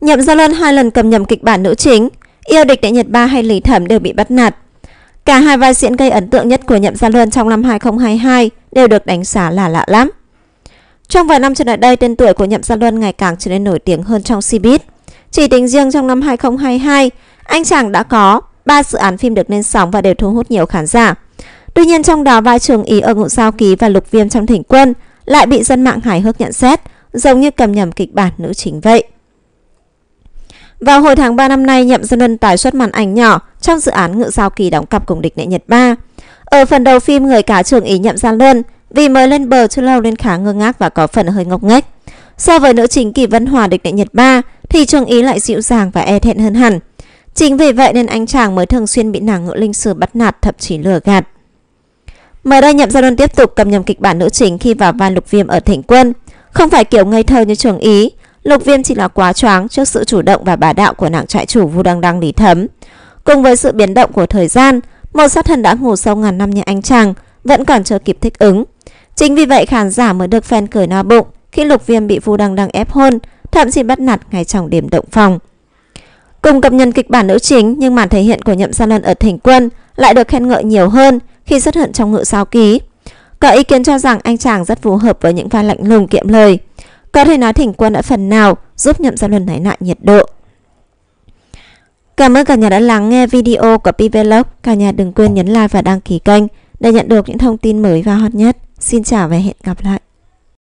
Nhậm Gia Luân 2 lần cầm nhầm kịch bản nữ chính, yêu địch đệ nhật 3 hay Lý Thẩm đều bị bắt nạt. Cả hai vai diễn gây ấn tượng nhất của Nhậm Gia Luân trong năm 2022 đều được đánh giá là lạ lắm. Trong vài năm trở lại đây, tên tuổi của Nhậm Gia Luân ngày càng trở nên nổi tiếng hơn trong showbiz. Chỉ tính riêng trong năm 2022, anh chàng đã có 3 dự án phim được lên sóng và đều thu hút nhiều khán giả. Tuy nhiên trong đó vai Trường Ý ở Ngũ Sao Ký và Lục Viêm trong Thỉnh Quân lại bị dân mạng hài hước nhận xét, giống như cầm nhầm kịch bản nữ chính vậy. Vào hồi tháng 3 năm nay, Nhậm Gia Luân tái xuất màn ảnh nhỏ trong dự án Ngự Sao Kỳ đóng cặp cùng địch đệ nhật 3. Ở phần đầu phim, người cá Trường Ý Nhậm Gia Luân vì mới lên bờ chưa lâu nên khá ngơ ngác và có phần hơi ngốc nghếch. So với nữ chính Kỳ Vân Hòa địch đệ nhật 3 thì Trường Ý lại dịu dàng và e thẹn hơn hẳn. Chính vì vậy nên anh chàng mới thường xuyên bị nàng Ngự Linh Sư bắt nạt, thậm chí lừa gạt. Mới đây, Nhậm Gia Luân tiếp tục cầm nhầm kịch bản nữ chính khi vào vai Lục Viêm ở Thỉnh Quân. Không phải kiểu ngây thơ như Trường Ý, Lục Viêm chỉ là quá choáng trước sự chủ động và bá đạo của nàng trại chủ Vu Đăng Đăng Lý Thấm. Cùng với sự biến động của thời gian, một sát thần đã ngủ sâu ngàn năm như anh chàng vẫn còn chưa kịp thích ứng. Chính vì vậy khán giả mới được fan cười no bụng khi Lục Viêm bị Vu Đăng Đăng ép hôn, thậm chí bắt nạt ngay trong đêm động phòng. Cùng cập nhật kịch bản nữ chính, nhưng màn thể hiện của Nhậm Gia Luân ở Thỉnh Quân lại được khen ngợi nhiều hơn khi xuất hiện trong Ngự Sao Ký. Có ý kiến cho rằng anh chàng rất phù hợp với những vai lạnh lùng kiệm lời. Có thể nói Thỉnh Quân đã phần nào giúp Nhậm Gia Luân nén lại nhiệt độ. Cảm ơn cả nhà đã lắng nghe video của Pvlog. Cả nhà đừng quên nhấn like và đăng ký kênh để nhận được những thông tin mới và hot nhất. Xin chào và hẹn gặp lại.